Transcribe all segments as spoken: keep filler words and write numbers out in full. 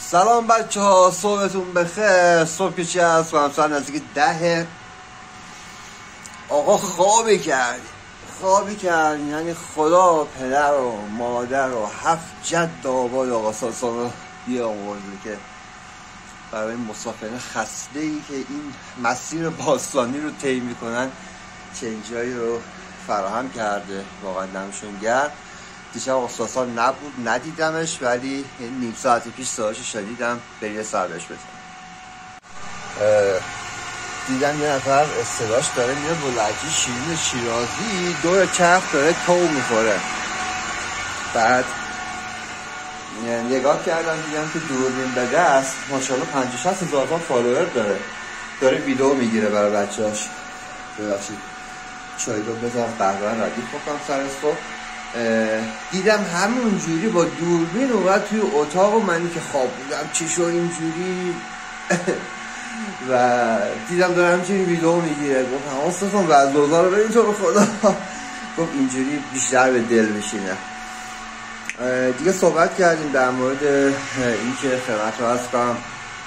سلام بچه ها، صبحتون بخیر. صبح که چی هست؟ همسان نزدیک دهه. آقا خوابی کردی خوابی کردی یعنی خدا پدر و مادر و هفت جد آباد آقا ساسان رو بیاورده که برای مسافرین خسته ای که این مسیر باستانی رو طی میکنن چنجایی رو فراهم کرده. واقعا دمشون گرم. دیشب آقا ساسان نبود، ندیدمش، ولی نیم ساعت پیش صداشو شنیدم. به یه سر بهش بزن. دیدم یه نفر صداش داره میره با لهجه شیرین شیرازی دور چرخ داره تو میخوره. بعد نگاه کردم دیدم که دوربین به دست ماشاءالله پنجاه شصت هزار تا فالوور داره. داره ویدیو میگیره برای بچه‌هاش. ببخشید چای رو بزنم قهوه ردیف بکنم سر صبح. دیدم همون جوری با دوربین اومد توی اتاق و منی که خواب بودم چی شد اینجوری و دیدم داره همچنین ویدیو میگیره. گفتم حواست کن بعد دوزار رو بریم تو رو خدا. گفت اینجوری بیشتر به دل میشینه. دیگه صحبت کردیم در مورد اینکه خدمت رو هست کنم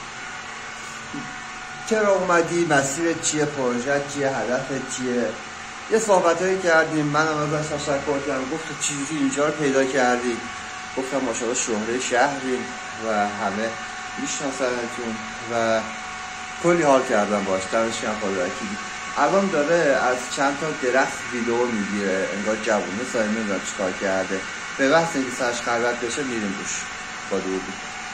چرا اومدی، مسیرت چیه، پروژت چیه، هدفت چیه. یه صحبت هایی کردیم. منم ازش تشکر کردم. گفت تو چجوری اینجا رو پیدا کردی؟ گفتم ماشاءالله شهره شهریم و همه میشناسنتون و کلی حال کردم باش. دمش گرم خدا وکیلی. الان داره از چند تا درخت ویدیو میگیره، انگار جوونه سایه نمیدونم چیکار کرده. به بحث اینکه سرش خلوت بشه میریم روش با دوربین.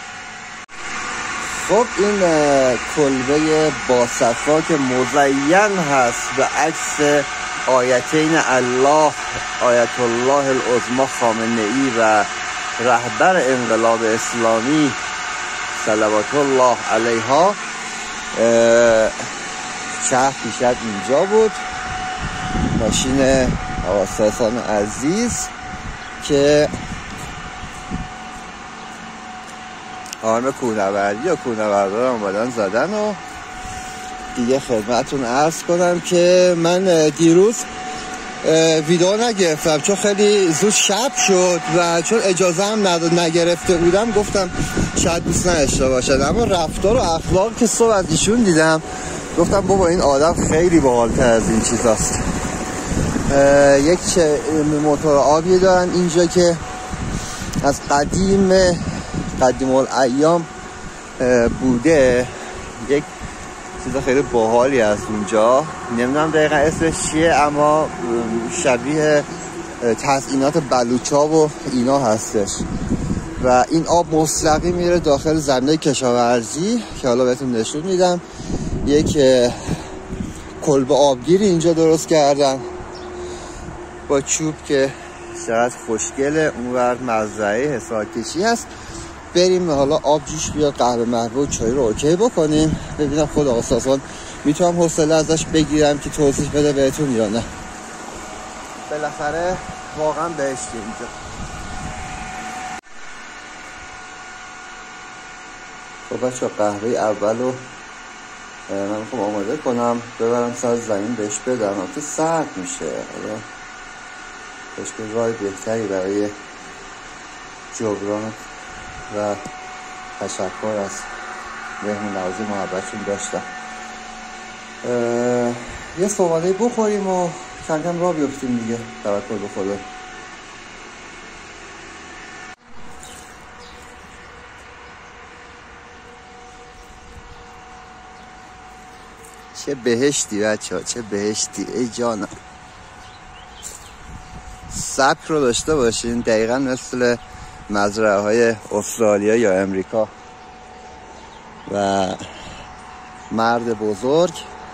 خب این کلبه باصفا که مزین هست به عکس آیتین الله، آیت الله العظمی خامنه ای و رهبر انقلاب اسلامی صلوات الله علیها. چرخ دیشب اینجا بود، ماشین آقا ساسان عزیز که آرم کوهنوردی یا کوهنوردان اومدن زدن. و دیگه خدمتون عرض کنم که من دیروز ویدیو نگرفتم چون خیلی زود شب شد و چون اجازه هم نگرفته بودم گفتم شاید دوست نداشته باشد. اما رفتار و اخلاق که صبح از ایشون دیدم گفتم بابا این آدم خیلی باحال‌تر از این چیزاست. یک موتور آبی دارن اینجا که از قدیم قدیم الایام بوده. یک چیز خیلی باحالی هست اونجا. نمیدونم دقیقا اسمش چیه اما شبیه تزئینات بلوچا و اینا هستش و این آب مستقیم میره داخل زمینه کشاورزی که حالا بهتون نشون میدم. یک کلبه آبگیری اینجا درست کردن با چوب که شاید خوشگله. اونور مزرعه حصارکشی هست. بریم حالا آب جوش بیاد، قهوه محوه و چای رو اوکی بکنیم. ببینم خود آقا ساسان میتونم حوصله ازش بگیرم که توضیح بده بهتون یا نه. بالاخره واقعا بهشتی اینجا. خب بچه قهوه اول رو من میخوام آماده کنم ببرم سر زمین بهش بدم. تو سرد میشه. حالا بهش راه بهتری برای جبران و تشکر از مهمون نوازی محبتشون داشتم. یه صحبته بخوریم و کم کم راه بیفتیم دیگه. توکل به خدا. چه بهشتی بچه ها، چه بهشتی. ای جانم سبک رو داشته باشین دقیقا مثل مزرعه های استرالیا یا امریکا. و مرد بزرگ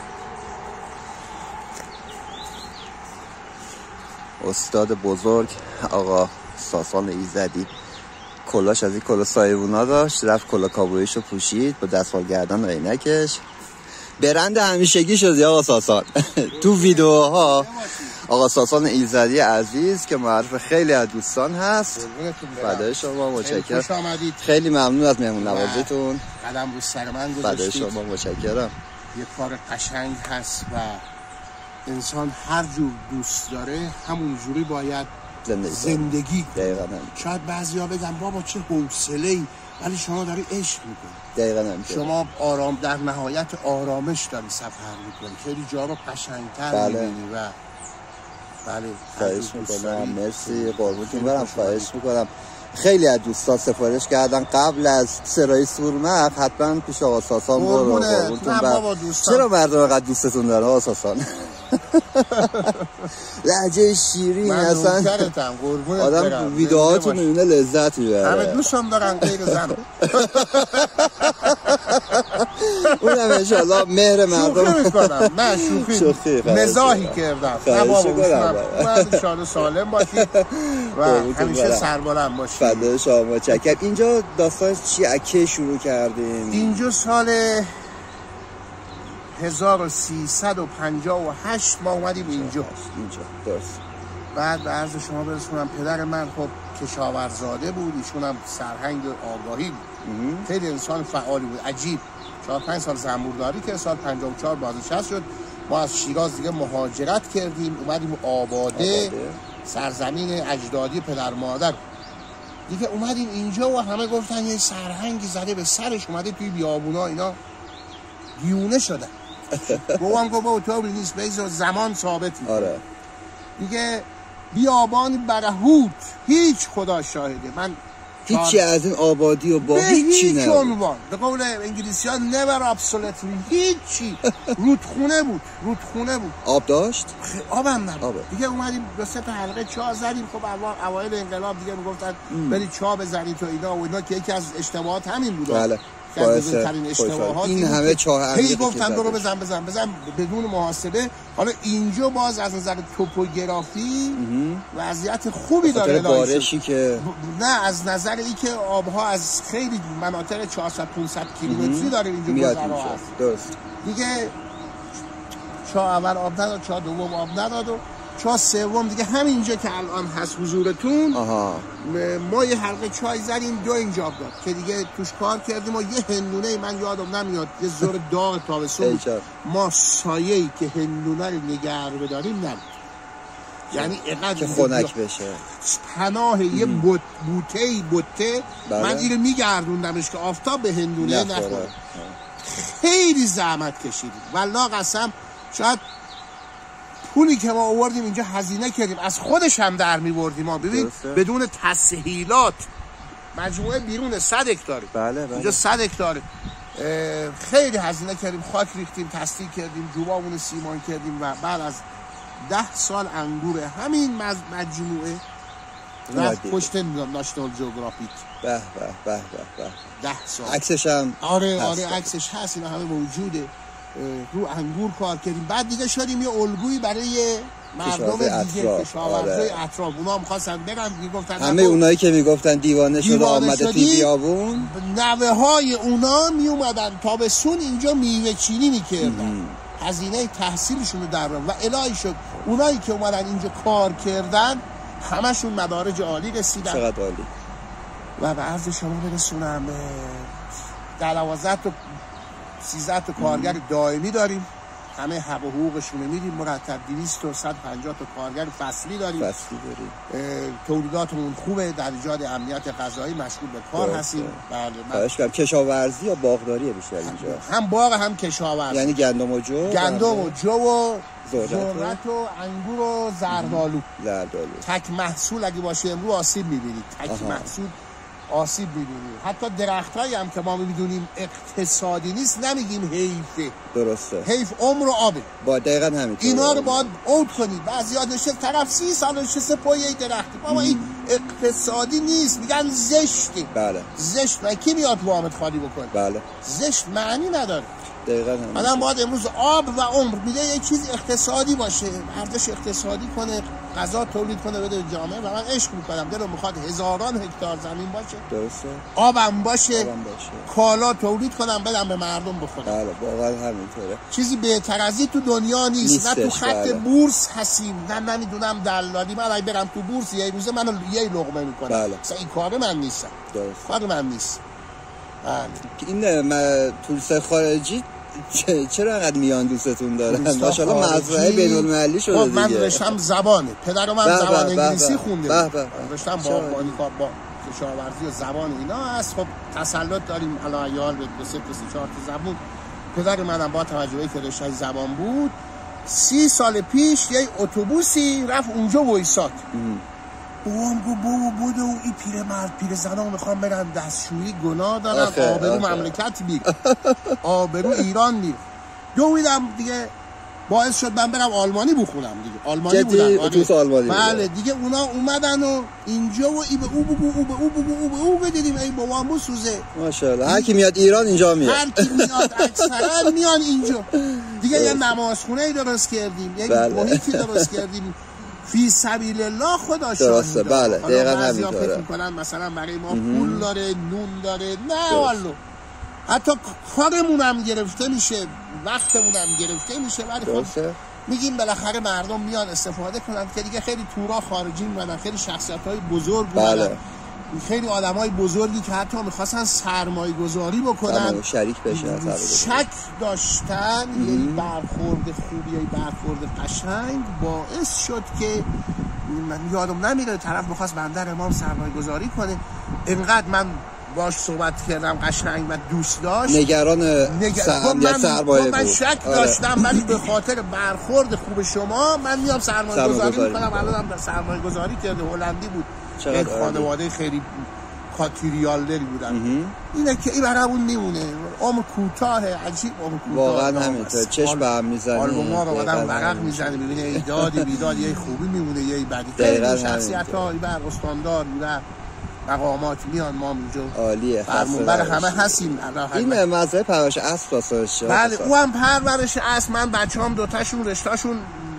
استاد بزرگ آقا ساسان ایزدی کلاش از این کلا سایبونا داشت، رفت کلا کابویشو پوشید با دستمال گردن و عینکش. برند همیشگی شدی آقا ساسان. تو ویدیوها آقا ساسان ایزدی عزیز که معرف خیلی از دوستان هست. فدای شما، متشکرم. خیلی ممنون از مهمون نوازیتون. قدم رو سر من گذاشتید. فدای شما، متشکرم. یه کار قشنگ هست و انسان هر جور دوست داره همون جوری باید زندگی, زندگی کنه. شاید بعضیا بگن بابا چه حوصله‌ای ولی شما داری عشق میکنی. دقیقاً همینطور. شما آرام در نهایت آرامش داری سفر میکنی، خیلی جا رو قشنگتر بله. میبینی و بله خواهش میکنم. مرسی قربونتون برم. خواهش میکنم. خیلی از دوستان سفارش کردن قبل از سرای سورمخ حتما پیش آقا ساسان برو. قربونتون برم. چرا مردم اینقدر دوستتون داره آقا ساسان؟ لهجه شیرین اصلا آدم ویدئوهاتون میبینه لذت میبره. همه دوستم دارن غیر زن. اونم انشالله مهر مردم. شوخی میکنم. نه شوخی مزاحی کردم. نه بابا شاد سالم باشید و همیشه سربلند باشید. فدای شما چکر. اینجا داستان چی اکی شروع کردیم؟ اینجا سال هزار و سیصد و پنجاه و هشت ما اومدیم اینجا. اینجا درست. بعد به عرض شما برسونم پدر من خب کشاورزاده بود، ایشون هم سرهنگ آگاهی بود. خیلی انسان فعالی بود. عجیب چهار پنج سال زنبورداری که سال پنجاه و چهار بازنشسته شد. ما از شیراز دیگه مهاجرت کردیم اومدیم آباده, آباده. سرزمین اجدادی پدر مادر دیگه. اومدیم اینجا و همه گفتن یه سرهنگی زده به سرش اومده توی بیابونا اینا دیونه شدن. گفتم گفت بابا تو نیست بیزو زمان ثابت میکنه. آره. دیگه بیابان برهوت هیچ خدا شاهده. من هیچی از این آبادی و با هیچی نه. عنوان به قول انگلیسی ها never absolutely هیچی. رودخونه بود. رودخونه بود. آب داشت؟ آب هم نبود. دیگه اومدیم دو سه تا حلقه چاه زدیم. خب اوایل انقلاب دیگه میگفتن برید چاه بزنید تو اینا و اینا که یکی از اشتباهات همین بود. بله. بزرگترین اشتباهات این همه چاه هی گفتن برو بزن بزن بزن بدون محاسبه. حالا اینجا باز از نظر توپوگرافی وضعیت خوبی داره بارشی که نه از نظر ای که آبها از خیلی مناطق چهارصد پانصد کیلومتری داره اینجا گذرا هست. درست. دیگه چاه اول آب نداد، چاه دوم آب نداد و چاه سوم دیگه همینجا که الان هست حضورتون. آها. ما یه حلقه چای زدیم دو اینجا آب داد که دیگه توش کار کردیم و یه هندونه من یادم نمیاد یه زور داغ تابستون ما سایه‌ای که هندونه رو نگه رو بداریم نبود. یعنی اینقدر که خنک بشه پناه یه بوت بوته‌ای بوته. بله. من اینو میگردوندمش که آفتاب به هندونه نخوره. خیلی زحمت کشیدیم والله قسم. شاید پولی که ما آوردیم اینجا هزینه کردیم از خودش هم در می‌بردیم. ما ببین بدون تسهیلات مجموعه بیرون صد هکتاره. بله بله. اینجا صد هکتاره. خیلی هزینه کردیم، خاک ریختیم، تصدیق کردیم، جوابون سیمان کردیم و بعد از ده سال انگور همین مجموعه رفت پشت ناشنال جغرافیک. به به به به به. ده سال. عکسش هم آره آره عکسش هست، اینا همه موجوده. رو انگور کار کردیم. بعد دیگه شدیم یه الگویی برای مردم دیگه کشاورزای اطراف. اونا هم خواستن برن میگفتن همه اونایی که میگفتن دیوانه شده آمده تو بیابون، نوه های اونا می اومدن تابستون اینجا میوه چینی میکردن، هزینه تحصیلشون رو در و الهی شد اونایی که اومدن اینجا کار کردن همشون مدارج عالی رسیدن. چقدر عالی. و به عرض شما برسونم در دوازده تا سیزده تا کارگر دائمی داریم، همه حق و حقوقشون میدیم، مرتب دویست تا صد و پنجاه تا کارگر فصلی داریم. فصلی داریم. تولیداتمون خوبه، در ایجاد امنیت غذایی مشغول به کار هستیم. بله. کشاورزی یا باغداریه بیشتر اینجا؟ هم باغ هم کشاورزی. یعنی گندم و جو؟ گندم و جو و ذرت و انگور و زردآلو. زردآلو. تک محصول اگه باشه امروز آسیب می‌بینید. تک آها. محصول آسیب می‌بینید. حتی درختایی هم که ما می‌دونیم اقتصادی نیست نمیگیم حیفه. درسته. حیف عمر و آبه. با دقیقاً همینطوره. اینا رو باید اوت کنید. بعضی‌ها نشه طرف سی سال نشسته پای درختی. بابا این اقتصادی نیست، میگن زشته. بله. زشت و کی میاد وامد خالی بکنه؟ بله. زشت معنی نداره. دقیقاً آدم باید امروز آب و عمر میده یه چیز اقتصادی باشه، ارزش اقتصادی کنه، غذا تولید کنه بده جامعه. و من عشق میکنم دلم میخواد هزاران هکتار زمین باشه، درسته، آبم باشه، آبم باشه، کالا تولید کنم بدم به مردم بخورن. بله واقعا همینطوره. چیزی بهتر از این تو دنیا نیست. نه تو خط بله. بورس هستیم، نه نمیدونم دلالی. من اگه برم تو بورس یه روزه منو یه لقمه میکنه. بله. اصلا این کار من نیست. درست. کار من نیست. بله. این توریست خارجی چرا انقدر میان دوستتون دارن؟ ماشاءالله مزرعه بین‌المللی شده دیگه. من رشتم زبانه. پدرم من زبان انگلیسی خونده. رشتم باغبانی کار با کشاورزی و زبان اینا هست. خب تسلط داریم علایال به دو سه تا سه چهار تا زبان. پدر منم با توجه که رشته زبان بود سی سال پیش یه اتوبوسی رفت اونجا وایساد. بابام گفت بابا بودو این پیرمرد پیر زنا میخوام برن دستشویی گناه دارن، آبرو مملکت بیر آبرو ایران بیر. دویدم دیگه باعث شد من برم آلمانی بخونم دیگه. آلمانی بودن آلمانی بله دیگه. اونا اومدن و اینجا و ای به او بگو او به او بگو او به او بدیدیم ای بابام بو سوزه. ماشاءالله هر کی میاد ایران اینجا میاد، هر کی میاد اکثرا میان اینجا دیگه. یه نمازخونه درست کردیم، یک محیطی درست کردیم فی سبیل الله. خدا شاهد. بله دقیقاً همینطوره. فکر می‌کنن مثلا برای ما پول داره نون داره، نه والله. حتی کارمون هم گرفته میشه، وقتمون هم گرفته میشه، ولی خب میگیم بالاخره مردم میان استفاده کنن که دیگه خیلی تورا خارجی میمدن، خیلی شخصیت‌های بزرگ بودن. بله. خیلی آدمای بزرگی که حتی میخواستن سرمایه گذاری بکنن، شریک بشن، شک داشتن. یه برخورد خوبی، یه برخورد قشنگ باعث شد که من یادم نمیره طرف میخواست بندر امام سرمایه گذاری کنه. اینقدر من باش صحبت کردم قشنگ و دوست داشت. نگران نگ... من سرمایه من شک آره. داشتم، ولی به خاطر برخورد خوب شما من میام سرمایه گذاری میکنم. الانم در سرمایه گذاری کرده، هلندی بود، یک خانواده خیلی کاتریالدری بودن. اینه که این برامون میمونه. عمر کوتاه، عجیب عمر کوتاه. واقعا همینطور. چشم به هم میزنه، آلبوما رو آدم ورق میزنه، میبینه ایدادی بیداد، یه خوبی میمونه، یه بدی. خیلی شخصیت‌ها بر استاندار و مقامات میان. ما اینجا عالیه، فرمانبر همه هستیم. این مزرعه پرورش اسب واسه بله او هم پرورش اسب. من بچه‌ام دو تاشون رشته‌شون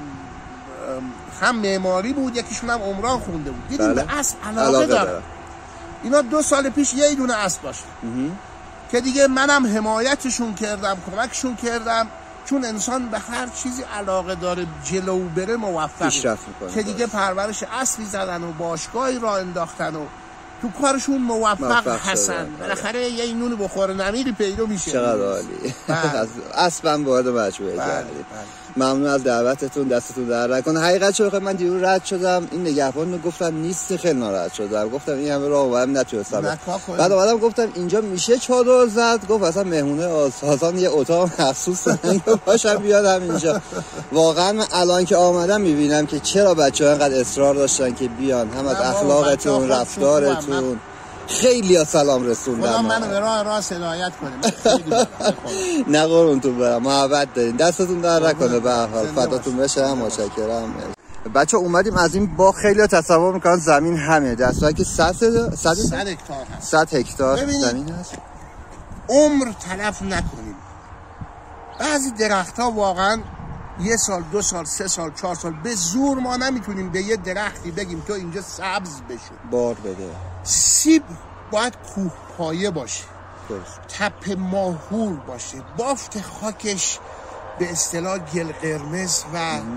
هم معماری بود، یکیشون هم عمران خونده بود. دیدیم بله. به اسب علاقه, علاقه داره. داره. اینا دو سال پیش یه دونه اسب داشتن که دیگه منم حمایتشون کردم، کمکشون کردم، چون انسان به هر چیزی علاقه داره جلو بره موفق میشه. که دیگه پرورش اسبی زدن و باشگاهی را انداختن و تو کارشون موفق هستن. بالاخره یه نون بخوره نمیری پیدا میشه. چقدر عالی. اسبم وارد مجموعه کردید. ممنون از دعوتتون، دستتون در نکنه. حقیقت چه من دیروز رد شدم، این نگهبان میگفتن نیست، خیلی ناراحت شدم. گفتم این همه راه اومدم نتونستم. بعد اومدم گفتم اینجا میشه چادر زد، گفت اصلا مهمونه آساسان یه اتاق مخصوص دارن که باشم بیادم اینجا. واقعا من الان که آمدم میبینم که چرا بچه‌ها اینقدر اصرار داشتن که بیان، هم از اخلاقتون، رفتارتون. خیلی ها سلام رسوندم. خدا منو به راه راست هدایت کنه. نه قربونتون برم، محبت دارین، دستتون در نکنه. به هر حال فداتون بشم، متشکرم. بچه اومدیم از این باغ، خیلی ها تصور میکنن زمین همه، در صورتی که صد هکتار هست. صد هکتار زمین هست. عمر تلف نکنیم. بعضی درخت‌ها واقعا یه سال، دو سال، سه سال، چهار سال به زور ما نمیتونیم به یه درختی بگیم تو اینجا سبز بشو، بار بده. سیب باید کوه پایه باشه، تپه ماهور باشه، بافت خاکش به اصطلاح گل قرمز و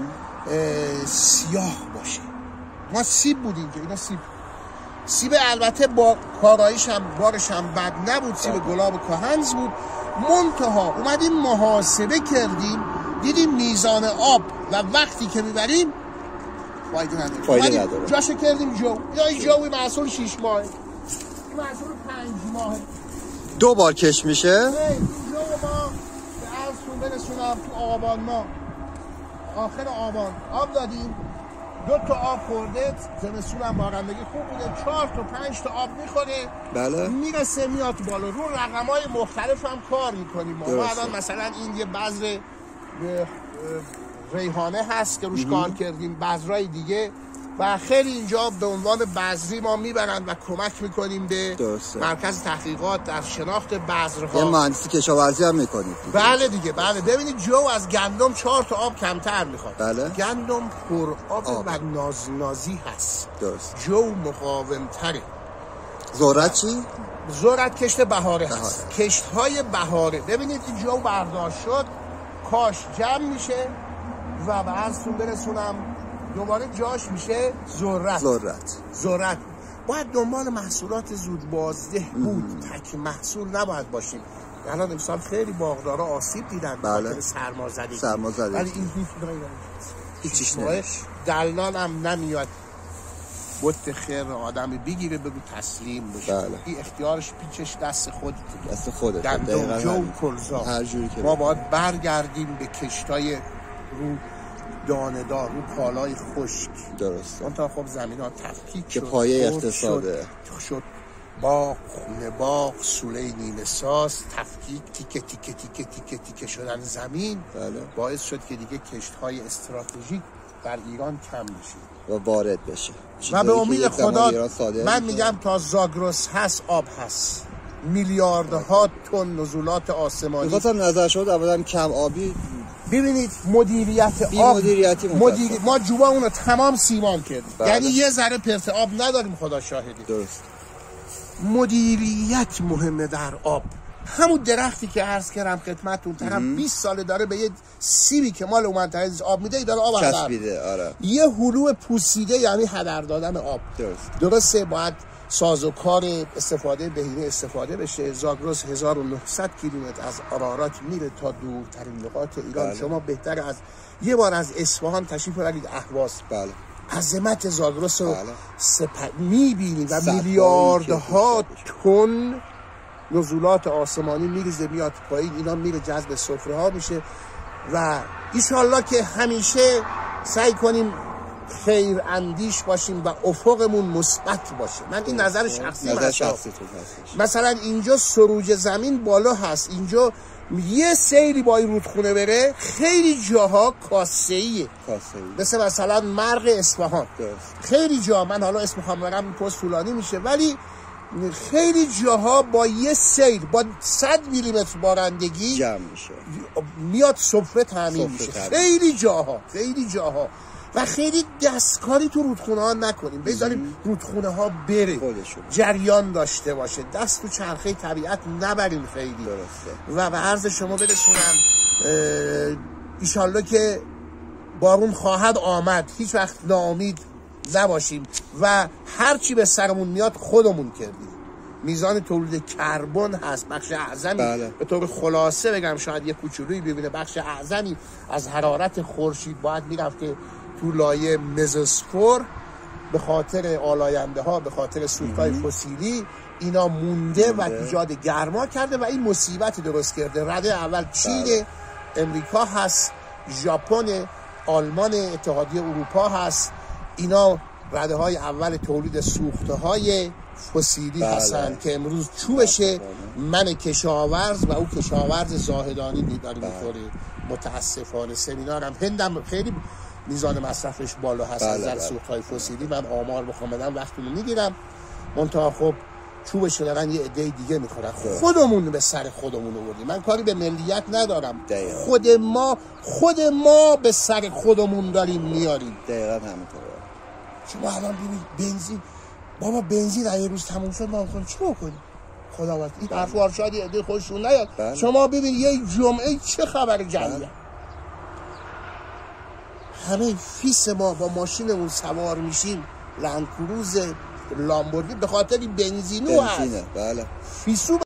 سیاه باشه. ما سیب بود اینجا، اینا سیب سیب البته با کاراییش هم بارش هم بد نبود، سیب گلاب کهنز بود. منتها اومدیم محاسبه کردیم، دیدیم میزان آب و وقتی که میبریم فایده نداره. فایده نداره. جاشو کردیم جو. یا این جوی محصول شیش ماه، این محصول پنج ماه. دو بار کش میشه. این جو ما به عرضتون برسونم تو آبان ما آخر آبان آب دادیم، دو تا آب خورده، زمستون هم بارندگی خوب بوده، چهار تا پنج تا آب میخوره. بله. میرسه میاد بالا. رو رقم‌های مختلف هم کار میکنیم. ما الان مثلا این یه بذر ریحانه هست که روش کار کردیم، بذرای دیگه و خیلی اینجا به عنوان بذری ما میبرند و کمک میکنیم به درسته. مرکز تحقیقات در شناخت بذرها. یه مهندسی کشاورزی هم میکنید. بله دیگه، بله. ببینید جو از گندم چهار تا آب کمتر میخواد. بله. گندم پر آب, آب. و ناز نازی هست. درست. جو مقاوم تره. ذرت چی؟ ذرت کشت بهاره هست. کشت های بهاره. ببینید این جو برداشت شد، کاش جمع میشه و به عرضتون برسونم دوباره جاش میشه ذرت. ذرت. ذرت. باید دنبال محصولات زود بازده بود، تک محصول نباید باشیم. الان امسال خیلی باغدارا آسیب دیدن. بله. سرمازدگی. سرمازدگی. ولی این هیچ هیچیش نمیشه. دلال هم نمیاد بوت خیر آدم بگیره بگو تسلیم بشه. بله. این اختیارش پیچش دست خود دست خودت. گندم جو و کلزا. هر جوری که ما باید برگردیم به کشتای رو دانه دار، رو کالای خشک. درسته. اون تا خب زمین ها تفکیک که شد، پایه اقتصاده شد, شد باغ، خونه باغ، سوله نیمه ساز، تفکیک، تیکه تیکه تیکه تیکه تیکه شدن زمین. بله. باعث شد که دیگه کشت‌های استراتژیک در ایران کم بشه و وارد بشه و به امید خدا من میشه. میگم تا زاگرس هست آب هست، میلیاردها تن نزولات آسمانی. میخواستم نظر شد اولا کم آبی. ببینید مدیریت آب مدیریتی مدیر... ما جوبا اونو تمام سیمان کردیم. بله. یعنی یه ذره پرت آب نداریم، خدا شاهدی. درست. مدیریت مهمه در آب. همون درختی که عرض کردم خدمتتون طرف بیست ساله داره به یه سیبی که مال اومد تایز آب میده، داره آب چسبیده. آره. یه هلو پوسیده، یعنی هدر دادن آب. درست. درسته باید سازوکار استفاده بهینه استفاده بشه. زاگرس هزار و نهصد کیلومتر از آرارات میره تا دورترین نقاط ایران. بله. شما بهتر از یه بار از اصفهان تشریف ببرید اهواز. بله. عظمت زاگرس رو بله. سپ... میبینید و میلیاردها تن نزولات آسمانی میریزه میاد پایین، اینا میره جذب سفره ها میشه و ایشالله که همیشه سعی کنیم خیر اندیش باشیم و افقمون مثبت باشه. من این نظر شخصی نظر شخصی هست. مثلا اینجا سروج زمین بالا هست، اینجا یه سیری با این رودخونه بره خیلی جاها کاسه‌ایه، مثل مثلا مرغ اصفهان. خیلی جا من حالا اسم خامرم پست طولانی میشه، ولی خیلی جاها با یه سیل با صد میلیمتر بارندگی جمع میشه، میاد سفره تامین میشه. خیلی جاها خیلی جاها و خیلی دستکاری تو رودخونه ها نکنیم، بذاریم رودخونه ها بره خودشون جریان داشته باشه، دست تو چرخه طبیعت نبریم خیلی. درسته. و به عرض شما برسونم ایشالله که بارون خواهد آمد، هیچ وقت ناامید نباشیم و هرچی به سرمون میاد خودمون کردیم. میزان تولید کربن هست بخش اعظمی. بله. به طور خلاصه بگم شاید یه کوچولویی ببینه، بخش اعظمی از حرارت خورشید باید میرفته تو لایه مزوسفور، به خاطر آلاینده ها، به خاطر سوختهای فسیلی اینا مونده, مونده و ایجاد گرما کرده و این مصیبتی درست کرده. رده اول چین، بله. امریکا هست، ژاپن، آلمان، اتحادیه اروپا هست. اینا رده های اول تولید سوخته های فسیلی، بله. هستن که امروز چوبشه. من کشاورز و او کشاورز زاهدانی میداری میخوره. متاسفانه سمینارم هندم خیلی میزان مصرفش بالا هست از نظر سوخت های فسیلی. من آمار بخوام بدم وقتی رو میگیرم، منتها خب چوبش دارن یه عده دیگه میخورن. خودمون به سر خودمون آوردیم. من کاری به ملیت ندارم، دقیقا. خود ما خود ما به سر خودمون داریم میاریم. دقیقاً همینطوره. شما الان ببینید بنزین، بابا بنزین یه روز تموم شد ما میخوایم چی بکنیم؟ خداوند این حرفا شاید یه عده خودشون نیاد. بله. شما ببین یه جمعه چه خبر جنگه، همه فیس ما با ماشینمون سوار میشیم، لندکروز، لامبورگینی، به خاطر بنزینو هست. بله. فیسو